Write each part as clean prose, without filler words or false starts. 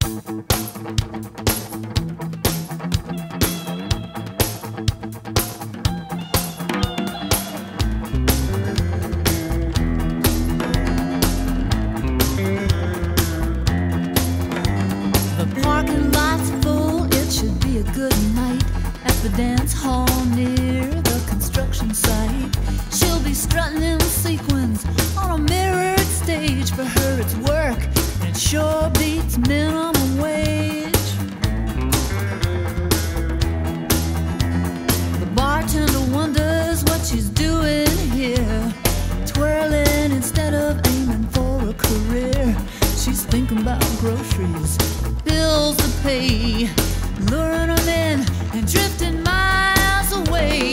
The dance hall near the construction site. She'll be strutting in sequins on a mirrored stage. For her it's work, and it sure beats minimum wage. The bartender wonders what she's doing here, twirling instead of aiming for a career. She's thinking about groceries, bills to pay, luring them in and drifting miles away.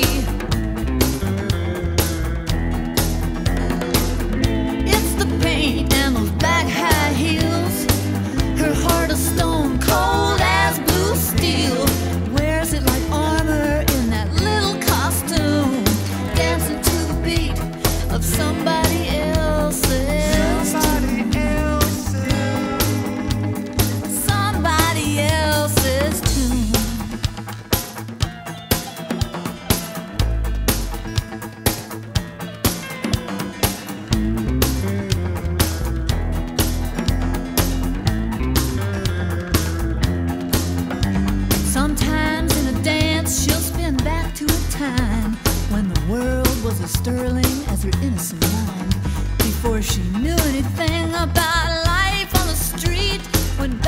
It's the paint and those black high heels, her heart of stone cold as blue steel. Wears it like armor in that little costume, dancing to the beat of somebody else's. Somebody else's tune. Sometimes in a dance she'll spin back to a time when the world was as sterling as her innocent mind, before she knew anything about life on the street, when